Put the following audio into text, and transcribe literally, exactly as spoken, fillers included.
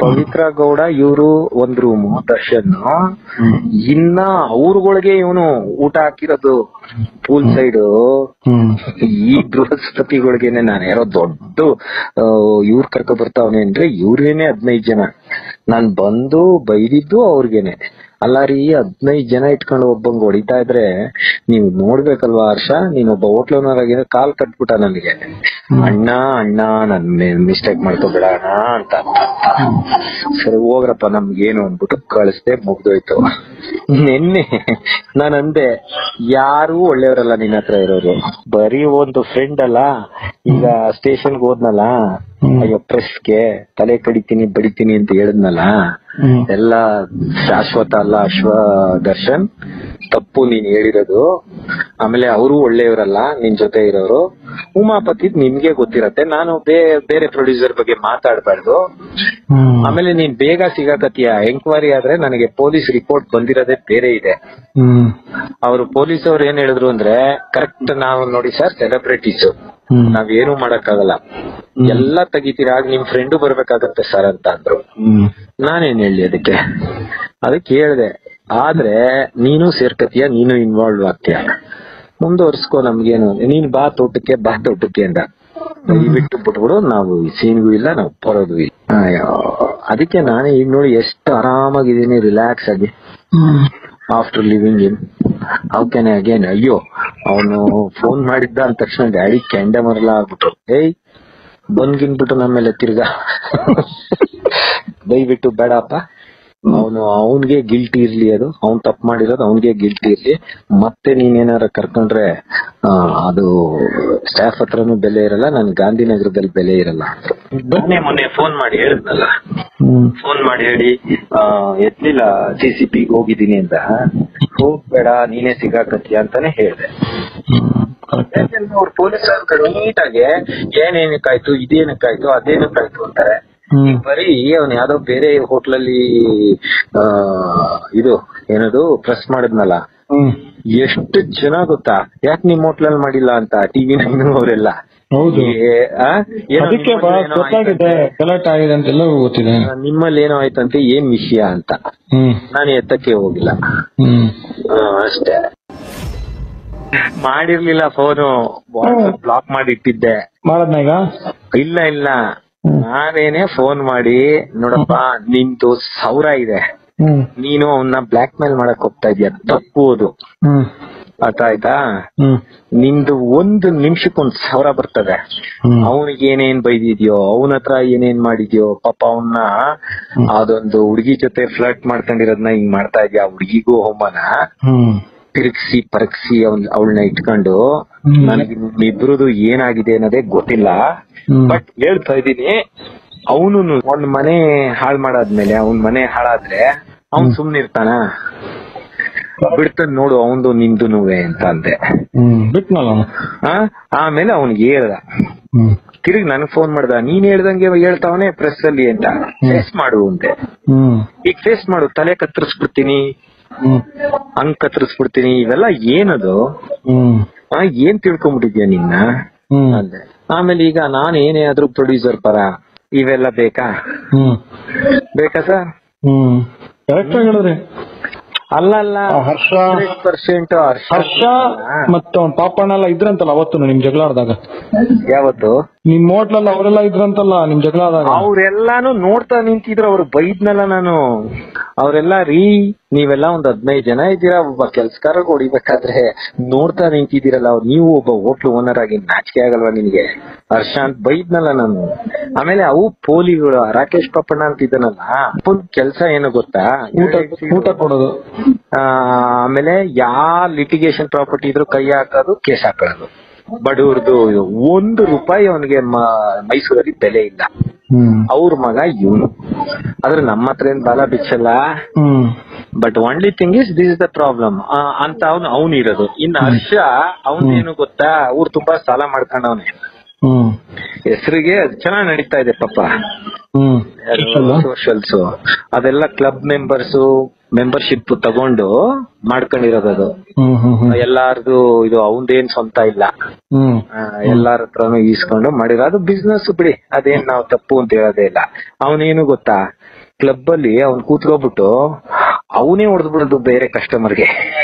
ಪವಿತ್ರ ಗೌಡ ಇವ್ರು ಒಂದ್ ರೂಮು, ದರ್ಶನ್ ಇನ್ನ ಅವ್ರಗಳಿಗೆ ಇವನು ಊಟ ಹಾಕಿರೋದು ಪೂಲ್ ಸೈಡ್. ಈ ಬೃಹಸ್ಪತಿಗಳಿಗೇನೆ ನಾನು ಯಾರೋ ದೊಡ್ಡ ಇವ್ರ ಕರ್ಕೊ ಬರ್ತಾವನೆ ಅಂದ್ರೆ ಇವ್ರೇನೆ ಹದಿನೈದು ಜನ. ನಾನ್ ಬಂದು ಬೈದಿದ್ದು ಅವ್ರಿಗೇನೆ. ಅಲ್ಲ ರೀ, ಹದಿನೈದು ಜನ ಇಟ್ಕೊಂಡು ಒಬ್ಬಂಗ್ ಹೊಡಿತಾ ಇದ್ರೆ ನೀವ್ ನೋಡ್ಬೇಕಲ್ವಾ ಹರ್ಷ, ನೀನ್ ಒಬ್ಬ ಹೋಟ್ಲೋನರಾಗಿದ್ರೆ ಕಾಲ್ ಕಟ್ಬಿಟ್ಟ ನನಗೆ, ಅಣ್ಣ ಅಣ್ಣ ನನ್ ಮಿಸ್ಟೇಕ್ ಮಾಡ್ಕೋಬೇಡ ಅಣ್ಣ ಅಂತ. ಸರಿ ಹೋಗ್ರಪ್ಪ ನಮ್ಗೇನು ಅಂದ್ಬಿಟ್ಟು ಕಳಿಸ್ದೆ, ಮುಗ್ದೋಯ್ತು. ನಿನ್ನೆ ನಾನ್ ಅಂದೆ, ಯಾರು ಒಳ್ಳೆಯವರಲ್ಲ ನಿನ್ನ ಹತ್ರ ಇರೋರು, ಬರೀ ಒಂದು ಫ್ರೆಂಡ್ ಅಲ್ಲ. ಈಗ ಸ್ಟೇಷನ್ಗೆ ಹೋದ್ನಲ್ಲ, ಅಯ್ಯೋ ಪ್ರೆಸ್ಗೆ ತಲೆ ಕಡಿತೀನಿ ಬಡಿತೀನಿ ಅಂತ ಹೇಳಿದ್ನಲ್ಲ, ಎಲ್ಲ ಶಾಶ್ವತ ಅಲ್ಲ ಅಶ್ವ ದರ್ಶನ್, ತಪ್ಪು ನೀನ್ ಹೇಳಿರೋದು. ಆಮೇಲೆ ಅವರು ಒಳ್ಳೆಯವರಲ್ಲ ನಿನ್ ಜೊತೆ ಇರೋರು. ಉಮಾಪತಿ ನಿಮ್ಗೆ ಗೊತ್ತಿರತ್ತೆ, ನಾನು ಬೇರೆ ಪ್ರೊಡ್ಯೂಸರ್ ಬಗ್ಗೆ ಮಾತಾಡ್ಬಾರ್ದು. ಆಮೇಲೆ ನೀನ್ ಬೇಗ ಸಿಗಾಕತ್ತೀಯ, ಎಂಕ್ವೈರಿ ಆದ್ರೆ ನನಗೆ ಪೊಲೀಸ್ ರಿಪೋರ್ಟ್ ಬಂದಿರೋದೇ ಬೇರೆ ಇದೆ. ಅವರು ಪೊಲೀಸ್ ಅವ್ರು ಏನ್ ಹೇಳಿದ್ರು ಅಂದ್ರೆ, ಕರೆಕ್ಟ್ ನಾವು ನೋಡಿ ಸರ್ ಸೆಲೆಬ್ರಿಟೀಸ್, ನಾವೇನು ಮಾಡಕ್ಕಾಗಲ್ಲ, ಎಲ್ಲಾ ತೆಗಿತೀರಾ, ನಿಮ್ ಫ್ರೆಂಡು ಬರ್ಬೇಕಾಗತ್ತೆ ಸರ್ ಅಂತ ಅಂದ್ರು. ನಾನೇನ್ ಹೇಳಿ ಅದಕ್ಕೆ ಅದಕ್ಕೆ ಹೇಳ್ದೆ, ಆದ್ರೆ ನೀನು ಸೇರ್ಕತಿಯ, ನೀನು ಇನ್ವಾಲ್ವ್ ಆಗ್ತೀಯ, ಮುಂದುವರ್ಸ್ಕೊ, ನಮ್ಗೇನು, ನೀನ್ ಬಾ ತೋಟಕ್ಕೆ ಬಾ ತೋಟಕ್ಕೆ ಅಂತ ಬಿಟ್ಟು ಬಿಟ್ಬಿಡು, ನಾವು ಸೀನ್ಗೂ ಇಲ್ಲ, ನಾವು ಬರೋದು ಇಲ್ಲ. ಅದಕ್ಕೆ ನಾನು ಈಗ ನೋಡಿ ಎಷ್ಟು ಆರಾಮಾಗಿದ್ದೀನಿ, ರಿಲ್ಯಾಕ್ಸ್ ಆಗಿ. After living in how can I again. ಅಯ್ಯೋ, ಅವನು ಫೋನ್ ಮಾಡಿದ್ದ ಅಂದ ತಕ್ಷಣ ಡ್ಯಾಡಿ ಕೆಂಡ ಮರಲ ಆಗ್ಬಿಟ್ರು. ಏಯ್ ಬಂದ್ಗಿನ್ಬಿಟ್ಟು ನಮ್ಮೇಲೆ ತಿರ್ಗಾ ದಯವಿಟ್ಟು ಬೇಡಪ್ಪ, ಅವನು ಅವನ್ಗೆ ಗಿಲ್ಟಿ ಇರ್ಲಿ, ಅದು ಅವ್ನ್ ತಪ್ಪು ಮಾಡಿರೋದು ಅವನ್ಗೆ ಗಿಲ್ಟಿ ಇರ್ಲಿ, ಮತ್ತೆ ನೀನೇನಾರ ಕರ್ಕೊಂಡ್ರೆ ಅದು ಸ್ಟಾಫ್ ಹತ್ರನೂ ಬೆಲೆ ಇರಲ್ಲ, ನನ್ ಗಾಂಧಿನಗರದಲ್ಲಿ ಬೆಲೆ ಇರಲ್ಲ. ಮೊನ್ನೆ ಮೊನ್ನೆ ಫೋನ್ ಮಾಡಿ ಹೇಳಿದ್ನಲ್ಲ, ಫೋನ್ ಮಾಡಿ ಹೇಳಿ ಎತ್ಲಿಲ್ಲ, ಸಿ ಸಿ ಪಿ ಹೋಗಿದ್ದೀನಿ ಅಂತ. ಹೋಗ್ಬೇಡ, ನೀನೇ ಸಿಗಾಕತ್ತೀಯ ಅಂತಾನೆ ಹೇಳ್ದೆ. ಅವ್ರು ಪೊಲೀಸರು ನೀಟಾಗಿ ಏನೇನಕ್ಕಾಯ್ತು, ಇದೇನಕ್ಕಾಯ್ತು, ಅದೇನಕ್ಕಾಯ್ತು ಅಂತಾರೆ. ಈಗ ಬರೀ ಅವ್ನು ಯಾವ್ದೋ ಬೇರೆ ಹೋಟ್ಲಲ್ಲಿ ಆ ಇದು ಏನದು ಪ್ರೆಸ್ ಮಾಡಿದ್ನಲ್ಲ, ಎಷ್ಟು ಜನ ಗೊತ್ತಾ, ಯಾಕೆ ನಿಮ್ ಹೋಟ್ಲಲ್ಲಿ ಮಾಡಿಲ್ಲ ಅಂತ ಟಿವಿ ನೈನ್ ಅವರೆಲ್ಲ. ನಿಮ್ಮಲ್ಲಿ ಏನೋ ಆಯ್ತಂತೆ, ಏನ್ ವಿಷಯ ಅಂತ ನಾನು ಎತ್ತಕ್ಕೆ ಹೋಗಿಲ್ಲ ಅಷ್ಟೇ. ಮಾಡಿರ್ಲಿಲ್ಲ ಫೋನು, ಬ್ಲಾಕ್ ಮಾಡಿ ಇಟ್ಟಿದ್ದೆ. ಮಾಡದ್ನ ಈಗ? ಇಲ್ಲ ಇಲ್ಲ, ನಾನೇನೆ ಫೋನ್ ಮಾಡಿ, ನೋಡಪ್ಪ ನಿಂದು ಸಾವಿರ ಇದೆ, ನೀನು ಅವನ್ನ ಬ್ಲಾಕ್ ಮೇಲ್ ಮಾಡಕ್ ಹೋಗ್ತಾ ಇದೀಯ, ತಪ್ಪು ಅದು, ಅರ್ಥ ಆಯ್ತಾ? ನಿಂದು ಒಂದು ನಿಮಿಷಕ್ಕೊಂದ್ ಸಾವಿರ ಬರ್ತದೆ. ಅವನಿಗೆ ಏನೇನ್ ಬೈದಿದ್ಯೋ, ಅವನ ಹತ್ರ ಏನೇನ್ ಮಾಡಿದ್ಯೋ, ಪಾಪ ಅವನ್ನ ಅದೊಂದು ಹುಡುಗಿ ಜೊತೆ ಫ್ಲರ್ಟ್ ಮಾಡ್ಕೊಂಡಿರೋದ್ನ ಹಿಂಗ್ ಮಾಡ್ತಾ ಇದ್ಯಾ, ಹುಡುಗಿಗೂ ಅವಮಾನ, ತಿರುಗಿಸಿ ಪರಗಿಸಿ ಅವನ್ ಅವಳನ್ನ ಇಟ್ಕೊಂಡು. ನನಗೆ ಇಬ್ರದು ಏನಾಗಿದೆ ಅನ್ನೋದೇ ಗೊತ್ತಿಲ್ಲ, ಬಟ್ ಹೇಳ್ತಾ ಇದ್ದೀನಿ, ಅವನು ಒಂದ್ ಮನೆ ಹಾಳ್ ಮಾಡಾದ್ಮೇಲೆ, ಅವನ್ ಮನೆ ಹಾಳಾದ್ರೆ ಅವನ್ ಸುಮ್ನೆ ಇರ್ತಾನ? ಬಿಡ್ತಾನ ನೋಡು, ಅವಂದು ನಿಂದು ನೋವೆ ಅಂತ ಅಂದೆ. ಆಮೇಲೆ ಅವನ್ಗೆ ಹೇಳ್ದ, ತಿರುಗಿ ನನ್ಗೆ ಫೋನ್ ಮಾಡ್ದ, ನೀನ್ ಹೇಳ್ದಂಗೆ ಹೇಳ್ತಾವನೆ ಪ್ರೆಸ್ ಅಲ್ಲಿ ಅಂತ, ಫೇಸ್ ಮಾಡು ಅಂತೆ. ಈಗ ಫೇಸ್ ಮಾಡು, ತಲೆ ಕತ್ತರಿಸ್ಬಿಡ್ತೀನಿ, ಹಂಗ್ ಕತ್ತರಿಸ್ಬಿಡ್ತೀನಿ, ಇವೆಲ್ಲ ಏನದು, ಏನ್ ತಿಳ್ಕೊಂಡ್ಬಿಟ್ಟಿದ್ಯಾ ನಿನ್ನ ಅಂದೆ. ಆಮೇಲೆ ಈಗ ನಾನು ಏನೇ ಆದ್ರೂ ಪ್ರೊಡ್ಯೂಸರ್ ಪರ, ಇವೆಲ್ಲ ಬೇಕಾ ಬೇಕಾ ಸರ್? ಅಲ್ಲ ಅಲ್ಲ, ಹರ್ಷ ಪರ್ಸೆಂಟ್ ಹರ್ಷ ಮತ್ತೆ ಅವ್ನ ಪಾಪಣ್ಣ ಎಲ್ಲ ಇದ್ರಂತಲ್ಲ ಅವತ್ತು ನಿಮ್ ಜಗಳ ಆದಾಗ. ಯಾವತ್ತು? ನಿಮ್ ಹೋಟ್ಲಲ್ಲಿ ಅವರೆಲ್ಲ ಇದ್ರಂತಲ್ಲ ನಿಮ್ ಜಗಳ ಆದಾಗ. ಅವ್ರೆಲ್ಲಾನು ನೋಡ್ತಾ ನಿಂತಿದ್ರು, ಅವ್ರು ಬೈದ್ನಲ್ಲ ನಾನು. ಅವರೆಲ್ಲ ರೀ, ನೀವೆಲ್ಲ ಒಂದ್ ಹದಿನೈದು ಜನ ಇದ್ದೀರಾ, ಒಬ್ಬ ಕೆಲ್ಸಕಾರ ಹೊಡಿಬೇಕಾದ್ರೆ ನೋಡ್ತಾ ನಿಂತಿದ್ದೀರಲ್ಲ, ಅವ್ರು ನೀವು ಒಬ್ಬ ಹೋಟ್ಲು ಓನರ್ ಆಗಿ ನಾಚಿಕೆ ಆಗಲ್ವಾ ನಿನ್ಗೆ ಹರ್ಷ ಅಂತ ಬೈದ್ನಲ್ಲ ನಾನು. ಆಮೇಲೆ ಅವು ಪೋಲಿಗಳು, ರಾಕೇಶ್ ಪಾಪಣ್ಣ ಅಂತ ಇದ್ದಾನಲ್ಲ, ಒಂದ್ ಕೆಲ್ಸ ಏನು ಗೊತ್ತಾ, ಊಟ ಊಟ ಕೊಡೋದು. ಆಮೇಲೆ ಯಾ ಲಿಟಿಗೇಷನ್ ಪ್ರಾಪರ್ಟಿ ಇದ್ರು ಕೈ ಹಾಕೋದು, ಕೇಸ್ ಹಾಕೊಳ್ಳೋದು. ಬಡವ್ರದು ಒಂದು ರೂಪಾಯಿ ಅವನಿಗೆ ಮೈಸೂರಲ್ಲಿ ಬೆಲೆ ಇಲ್ಲ. ಅವ್ರ ಮಗ ಇವನು, ಆದ್ರೆ ನಮ್ಮ ಹತ್ರ ಏನ್ ಬಾಲ ಬಿಚ್ಚಲ್ಲ. But only thing is this is the problem ಅಂತ ಅವನು ಅವನು ಇರೋದು. ಇನ್ನು ಹರ್ಷ ಅವನೇನು ಗೊತ್ತಾ, ಅವ್ರು ತುಂಬಾ ಸಾಲ ಮಾಡ್ಕೊಂಡವನೆ, ಹೆಸರಿಗೆ ಚೆನ್ನಾಗ್ ನಡೀತಾ ಇದೆ ಪಾಪ. ಸೋಷಲ್ಸ್ ಅದೆಲ್ಲ ಕ್ಲಬ್ ಮೆಂಬರ್ಸ್ ಮೆಂಬರ್ಶಿಪ್ ತಗೊಂಡು ಮಾಡ್ಕೊಂಡಿರೋದು. ಎಲ್ಲಾರ್ದು ಇದು ಅವಂದೇನ್ ಸ್ವಂತ ಇಲ್ಲ, ಎಲ್ಲಾರ ಹತ್ರನು ಈಸ್ಕೊಂಡು ಮಾಡಿರೋ ಅದು ಬಿಸ್ನೆಸ್ ಬಿಡಿ, ಅದೇನ್ ನಾವ್ ತಪ್ಪು ಅಂತ ಹೇಳೋದೇ ಇಲ್ಲ. ಅವನೇನು ಗೊತ್ತಾ, ಕ್ಲಬ್ ಅಲ್ಲಿ ಅವ್ನ್ ಕೂತ್ಕೊಬಿಟ್ಟು ಅವನೇ ಹೊಡೆದ್ಬಿಡೋದು ಬೇರೆ ಕಸ್ಟಮರ್ಗೆ.